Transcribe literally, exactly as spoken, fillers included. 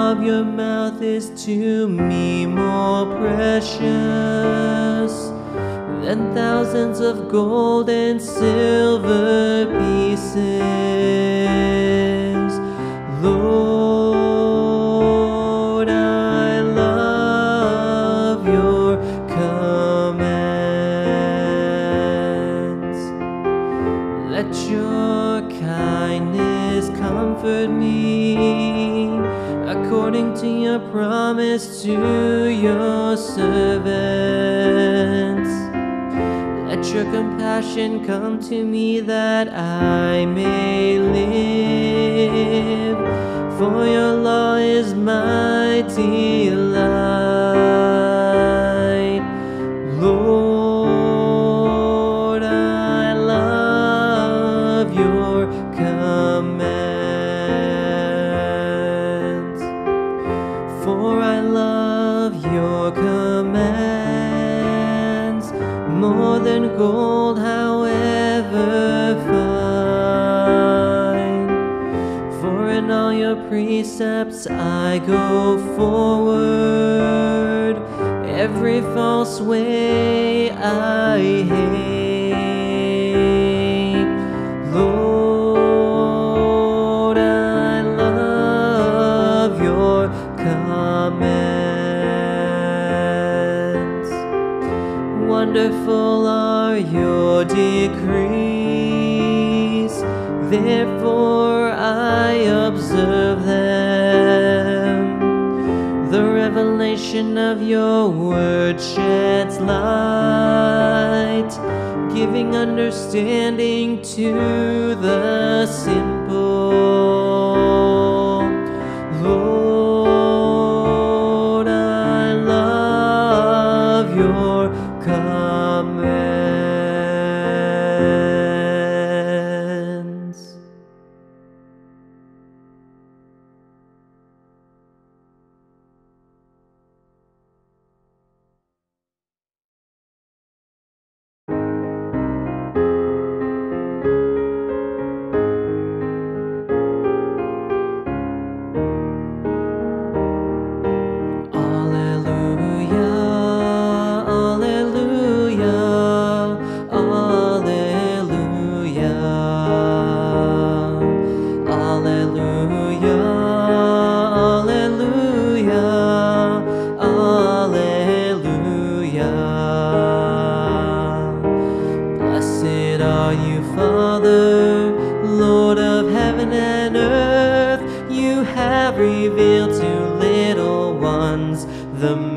of your mouth is to me more precious than thousands of gold and silver pieces. Lord, I love your commands. Let your kindness comfort me, according to your promise to your servants. Let your compassion come to me that I may live, for your law is my delight. Lord, I love your commands, for I love your commands more than gold, however fine. For in all your precepts I go forward, every false way I hate. Lord, I love your commands. Wonderful are your decrees, therefore I observe them. The revelation of your word sheds light, giving understanding to the simple. Lord, I love your commands. Revealed to little ones the